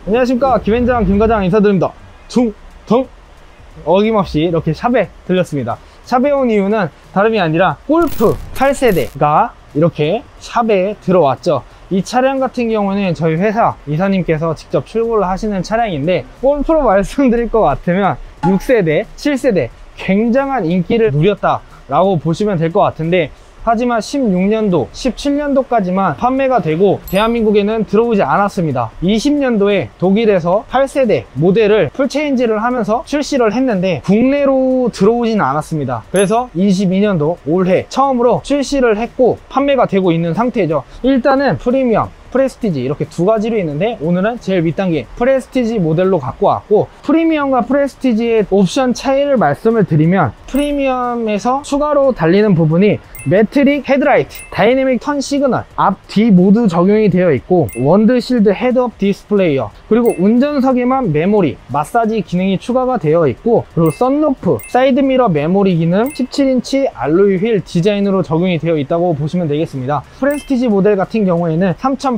안녕하십니까, 김현장 김과장 인사드립니다. 둥둥 어김없이 이렇게 샵에 들렸습니다. 샵에 온 이유는 다름이 아니라 골프 8세대가 이렇게 샵에 들어왔죠. 이 차량 같은 경우는 저희 회사 이사님께서 직접 출고를 하시는 차량인데, 골프로 말씀드릴 것 같으면 6세대, 7세대 굉장한 인기를 누렸다 라고 보시면 될 것 같은데, 하지만 16년도, 17년도까지만 판매가 되고 대한민국에는 들어오지 않았습니다. 20년도에 독일에서 8세대 모델을 풀체인지를 하면서 출시를 했는데 국내로 들어오진 않았습니다. 그래서 22년도 올해 처음으로 출시를 했고 판매가 되고 있는 상태죠. 일단은 프리미엄, 프레스티지 이렇게 두 가지로 있는데, 오늘은 제일 윗단계 프레스티지 모델로 갖고 왔고, 프리미엄과 프레스티지의 옵션 차이를 말씀을 드리면, 프리미엄에서 추가로 달리는 부분이 매트릭 헤드라이트, 다이내믹 턴 시그널, 앞, 뒤 모두 적용이 되어 있고, 원드실드 헤드업 디스플레이어, 그리고 운전석에만 메모리, 마사지 기능이 추가가 되어 있고, 그리고 썬루프, 사이드미러 메모리 기능, 17인치 알로이 휠 디자인으로 적용이 되어 있다고 보시면 되겠습니다. 프레스티지 모델 같은 경우에는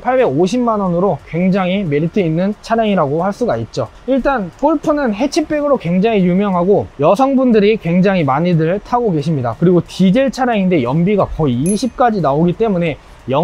3,850만원으로 굉장히 메리트 있는 차량이라고 할 수가 있죠. 일단 골프는 해치백으로 굉장히 유명하고 여성분들이 굉장히 많이들 타고 계십니다. 그리고 디젤 차량인데 연비가 거의 20까지 나오기 때문에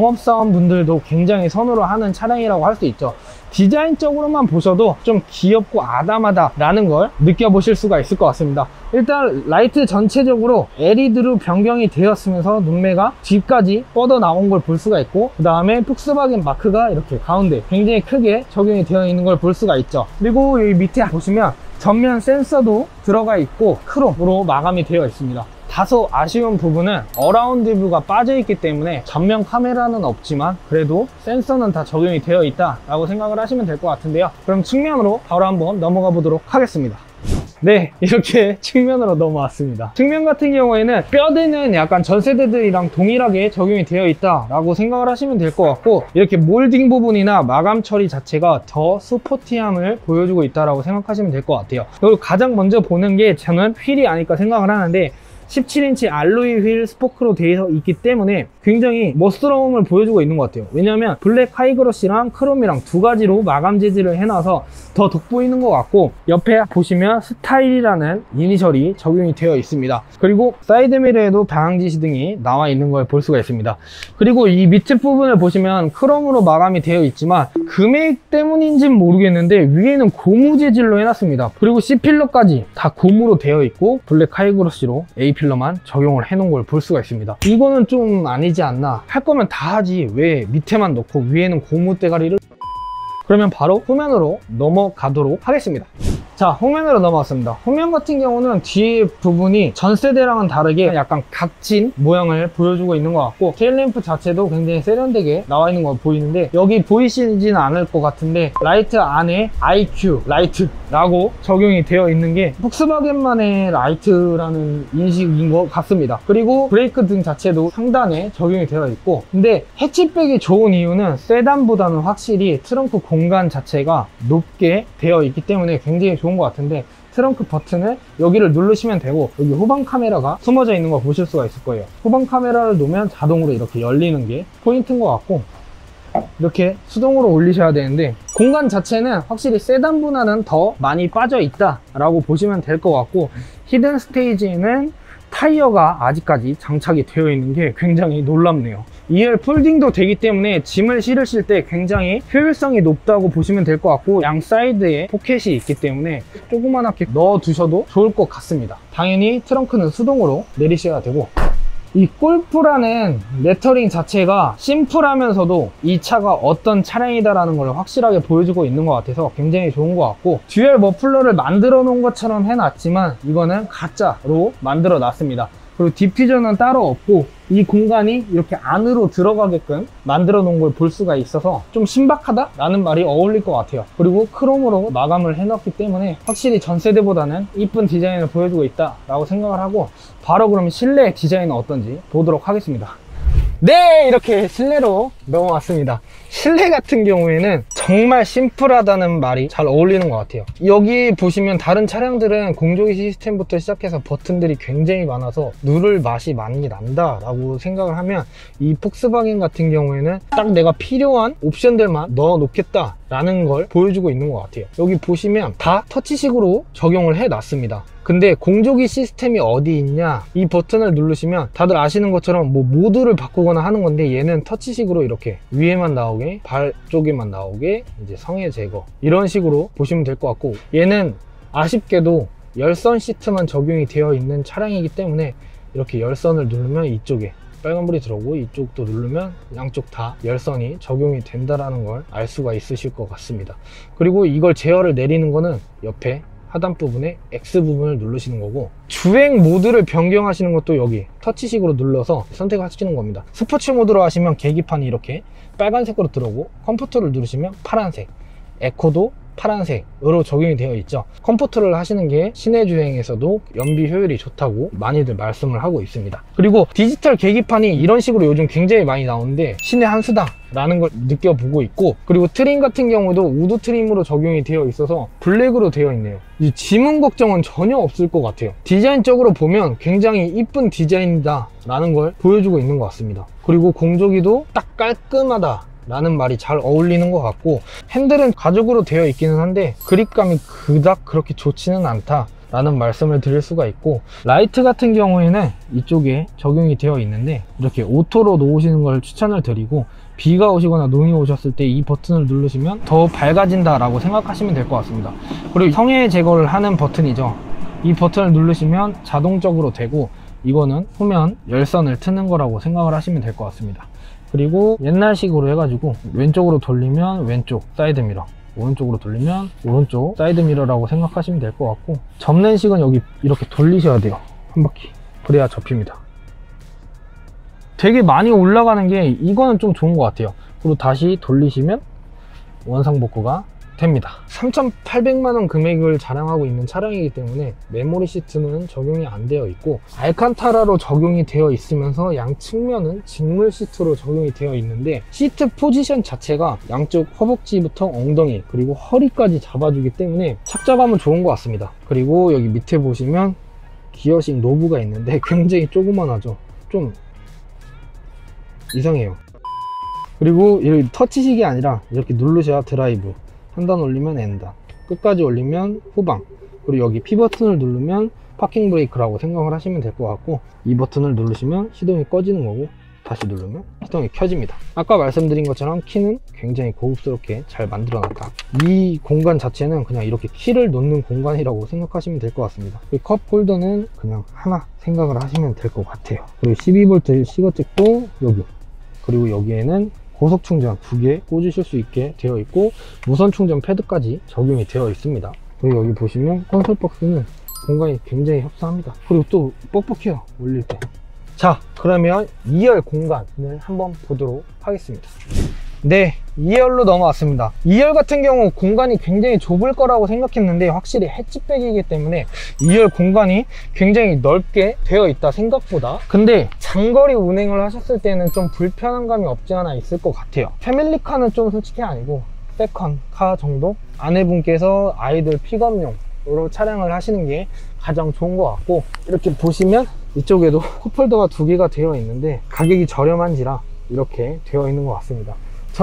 영업사원분들도 굉장히 선호를 하는 차량이라고 할 수 있죠. 디자인적으로만 보셔도 좀 귀엽고 아담하다 라는 걸 느껴보실 수가 있을 것 같습니다. 일단 라이트 전체적으로 LED로 변경이 되었으면서 눈매가 뒤까지 뻗어 나온 걸 볼 수가 있고, 그 다음에 폭스바겐 마크가 이렇게 가운데 굉장히 크게 적용이 되어 있는 걸 볼 수가 있죠. 그리고 여기 밑에 보시면 전면 센서도 들어가 있고 크롬으로 마감이 되어 있습니다. 다소 아쉬운 부분은 어라운드 뷰가 빠져 있기 때문에 전면 카메라는 없지만 그래도 센서는 다 적용이 되어 있다 라고 생각을 하시면 될 것 같은데요. 그럼 측면으로 바로 한번 넘어가 보도록 하겠습니다. 네, 이렇게 측면으로 넘어왔습니다. 측면 같은 경우에는 뼈대는 약간 전 세대들이랑 동일하게 적용이 되어 있다 라고 생각을 하시면 될 것 같고, 이렇게 몰딩 부분이나 마감 처리 자체가 더 스포티함을 보여주고 있다라고 생각하시면 될 것 같아요. 그리고 가장 먼저 보는 게 저는 휠이 아닐까 생각을 하는데, 17인치 알로이 휠 스포크로 되어 있기 때문에 굉장히 멋스러움을 보여주고 있는 것 같아요. 왜냐하면 블랙 하이그로시랑 크롬이랑 두 가지로 마감 재질을 해놔서 더 돋보이는 것 같고, 옆에 보시면 스타일이라는 이니셜이 적용이 되어 있습니다. 그리고 사이드미러에도 방향지시등이 나와 있는 걸 볼 수가 있습니다. 그리고 이 밑에 부분을 보시면 크롬으로 마감이 되어 있지만 금액 때문인지는 모르겠는데 위에는 고무 재질로 해놨습니다. 그리고 C필러까지 다 고무로 되어 있고 블랙 하이그로시로 A필러만 적용을 해놓은 걸 볼 수가 있습니다. 이거는 좀 아니지 않나, 할 거면 다 하지 왜 밑에만 넣고 위에는 고무 대가리를. 그러면 바로 후면으로 넘어가도록 하겠습니다. 자, 후면으로 넘어왔습니다. 후면 같은 경우는 뒤에 부분이 전 세대랑은 다르게 약간 각진 모양을 보여주고 있는 것 같고, 테일램프 자체도 굉장히 세련되게 나와 있는 거 보이는데, 여기 보이시지는 않을 것 같은데 라이트 안에 IQ 라이트라고 적용이 되어 있는 게 폭스바겐만의 라이트라는 인식인 것 같습니다. 그리고 브레이크 등 자체도 상단에 적용이 되어 있고, 근데 해치백이 좋은 이유는 세단보다는 확실히 트렁크 공간 자체가 높게 되어 있기 때문에 굉장히 좋은 것 같은데, 트렁크 버튼을 여기를 누르시면 되고, 여기 후방 카메라가 숨어져 있는 거 보실 수가 있을 거예요. 후방 카메라를 놓으면 자동으로 이렇게 열리는 게 포인트인 것 같고, 이렇게 수동으로 올리셔야 되는데 공간 자체는 확실히 세단보다는 더 많이 빠져 있다 라고 보시면 될 것 같고, 히든 스테이지에는 타이어가 아직까지 장착이 되어 있는 게 굉장히 놀랍네요. 2열 폴딩도 되기 때문에 짐을 실으실 때 굉장히 효율성이 높다고 보시면 될 것 같고, 양 사이드에 포켓이 있기 때문에 조그맣게 넣어 두셔도 좋을 것 같습니다. 당연히 트렁크는 수동으로 내리셔야 되고, 이 골프라는 레터링 자체가 심플하면서도 이 차가 어떤 차량이다라는 걸 확실하게 보여주고 있는 것 같아서 굉장히 좋은 것 같고, 듀얼 머플러를 만들어 놓은 것처럼 해놨지만 이거는 가짜로 만들어 놨습니다. 그리고 디퓨저는 따로 없고 이 공간이 이렇게 안으로 들어가게끔 만들어 놓은 걸 볼 수가 있어서 좀 신박하다 라는 말이 어울릴 것 같아요. 그리고 크롬으로 마감을 해놨기 때문에 확실히 전 세대보다는 이쁜 디자인을 보여주고 있다 라고 생각을 하고, 바로 그럼 실내 디자인은 어떤지 보도록 하겠습니다. 네, 이렇게 실내로 넘어왔습니다. 실내 같은 경우에는 정말 심플하다는 말이 잘 어울리는 것 같아요. 여기 보시면 다른 차량들은 공조기 시스템부터 시작해서 버튼들이 굉장히 많아서 누를 맛이 많이 난다 라고 생각을 하면, 이 폭스바겐 같은 경우에는 딱 내가 필요한 옵션들만 넣어 놓겠다 라는 걸 보여주고 있는 것 같아요. 여기 보시면 다 터치식으로 적용을 해 놨습니다. 근데 공조기 시스템이 어디 있냐, 이 버튼을 누르시면 다들 아시는 것처럼 뭐 모드를 바꾸거나 하는 건데, 얘는 터치식으로 이렇게 위에만 나오게, 발 쪽에만 나오게, 이제 성에 제거, 이런 식으로 보시면 될 것 같고, 얘는 아쉽게도 열선 시트만 적용이 되어 있는 차량이기 때문에 이렇게 열선을 누르면 이쪽에 빨간불이 들어오고, 이쪽도 누르면 양쪽 다 열선이 적용이 된다라는 걸 알 수가 있으실 것 같습니다. 그리고 이걸 제어를 내리는 거는 옆에 하단 부분에 X 부분을 누르시는 거고, 주행 모드를 변경하시는 것도 여기 터치식으로 눌러서 선택하시는 겁니다. 스포츠 모드로 하시면 계기판이 이렇게 빨간색으로 들어오고, 컴포트를 누르시면 파란색, 에코도 파란색으로 적용이 되어 있죠. 컴포트를 하시는 게 시내 주행에서도 연비 효율이 좋다고 많이들 말씀을 하고 있습니다. 그리고 디지털 계기판이 이런 식으로 요즘 굉장히 많이 나오는데, 신의 한 수다 라는 걸 느껴보고 있고, 그리고 트림 같은 경우도 우드 트림으로 적용이 되어 있어서 블랙으로 되어 있네요. 이 지문 걱정은 전혀 없을 것 같아요. 디자인적으로 보면 굉장히 이쁜 디자인이다 라는 걸 보여주고 있는 것 같습니다. 그리고 공조기도 딱 깔끔하다 라는 말이 잘 어울리는 것 같고, 핸들은 가죽으로 되어 있기는 한데 그립감이 그닥 그렇게 좋지는 않다 라는 말씀을 드릴 수가 있고, 라이트 같은 경우에는 이쪽에 적용이 되어 있는데 이렇게 오토로 놓으시는 걸 추천을 드리고, 비가 오시거나 눈이 오셨을 때 이 버튼을 누르시면 더 밝아진다 라고 생각하시면 될 것 같습니다. 그리고 성에 제거를 하는 버튼이죠. 이 버튼을 누르시면 자동적으로 되고, 이거는 후면 열선을 트는 거라고 생각을 하시면 될 것 같습니다. 그리고 옛날식으로 해가지고 왼쪽으로 돌리면 왼쪽 사이드미러, 오른쪽으로 돌리면 오른쪽 사이드미러라고 생각하시면 될 것 같고, 접렌식은 여기 이렇게 돌리셔야 돼요. 한 바퀴. 그래야 접힙니다. 되게 많이 올라가는 게 이거는 좀 좋은 것 같아요. 그리고 다시 돌리시면 원상복구가 됩니다. 3,800만원 금액을 자랑하고 있는 차량이기 때문에 메모리 시트는 적용이 안 되어 있고, 알칸타라로 적용이 되어 있으면서 양측면은 직물 시트로 적용이 되어 있는데, 시트 포지션 자체가 양쪽 허벅지부터 엉덩이 그리고 허리까지 잡아주기 때문에 착자감은 좋은 것 같습니다. 그리고 여기 밑에 보시면 기어식 노브가 있는데 굉장히 조그만하죠. 좀 이상해요. 그리고 여기 터치식이 아니라 이렇게 누르셔야 드라이브, 한 단 올리면 N단, 끝까지 올리면 후방, 그리고 여기 P 버튼을 누르면 파킹 브레이크라고 생각을 하시면 될 것 같고, 이 버튼을 누르시면 시동이 꺼지는 거고, 다시 누르면 시동이 켜집니다. 아까 말씀드린 것처럼 키는 굉장히 고급스럽게 잘 만들어 놨다. 이 공간 자체는 그냥 이렇게 키를 놓는 공간이라고 생각하시면 될 것 같습니다. 이 컵 홀더는 그냥 하나 생각을 하시면 될 것 같아요. 그리고 12V 시거잭도 여기, 그리고 여기에는 고속 충전 2개 꽂으실 수 있게 되어 있고, 무선 충전 패드까지 적용이 되어 있습니다. 그리고 여기 보시면 콘솔 박스는 공간이 굉장히 협소합니다. 그리고 또 뻑뻑해요, 올릴 때. 자, 그러면 2열 공간을 한번 보도록 하겠습니다. 네, 2열로 넘어왔습니다. 2열 같은 경우 공간이 굉장히 좁을 거라고 생각했는데, 확실히 해치백이기 때문에 2열 공간이 굉장히 넓게 되어 있다, 생각보다. 근데 장거리 운행을 하셨을 때는 좀 불편한 감이 없지 않아 있을 것 같아요. 패밀리카는 좀 솔직히 아니고 세컨카 정도? 아내분께서 아이들 픽업용으로 차량을 하시는 게 가장 좋은 것 같고, 이렇게 보시면 이쪽에도 컵홀더가 2개가 되어 있는데 가격이 저렴한지라 이렇게 되어 있는 것 같습니다.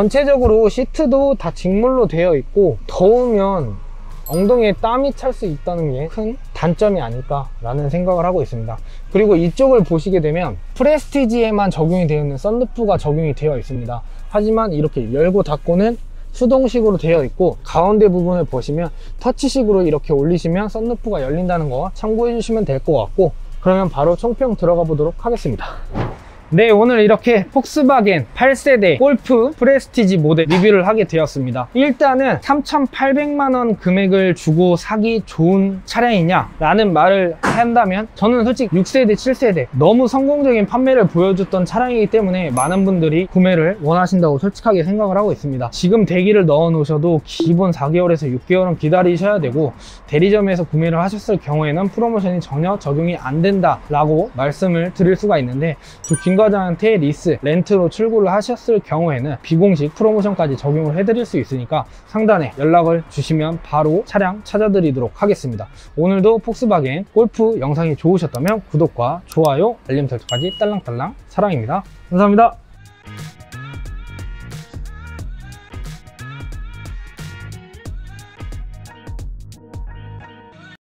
전체적으로 시트도 다 직물로 되어 있고, 더우면 엉덩이에 땀이 찰 수 있다는 게 큰 단점이 아닐까 라는 생각을 하고 있습니다. 그리고 이쪽을 보시게 되면 프레스티지에만 적용이 되어 있는 썬루프가 적용이 되어 있습니다. 하지만 이렇게 열고 닫고는 수동식으로 되어 있고, 가운데 부분을 보시면 터치식으로 이렇게 올리시면 썬루프가 열린다는 거 참고해 주시면 될 것 같고, 그러면 바로 총평 들어가 보도록 하겠습니다. 네, 오늘 이렇게 폭스바겐 8세대 골프 프레스티지 모델 리뷰를 하게 되었습니다. 일단은 3,800만원 금액을 주고 사기 좋은 차량이냐 라는 말을 한다면, 저는 솔직히 6세대 7세대 너무 성공적인 판매를 보여줬던 차량이기 때문에 많은 분들이 구매를 원하신다고 솔직하게 생각을 하고 있습니다. 지금 대기를 넣어 놓으셔도 기본 4개월에서 6개월은 기다리셔야 되고, 대리점에서 구매를 하셨을 경우에는 프로모션이 전혀 적용이 안 된다 라고 말씀을 드릴 수가 있는데, 과장한테 리스, 렌트로 출고를 하셨을 경우에는 비공식 프로모션까지 적용을 해드릴 수 있으니까 상단에 연락을 주시면 바로 차량 찾아드리도록 하겠습니다. 오늘도 폭스바겐 골프 영상이 좋으셨다면 구독과 좋아요, 알림 설정까지 딸랑딸랑 사랑입니다. 감사합니다.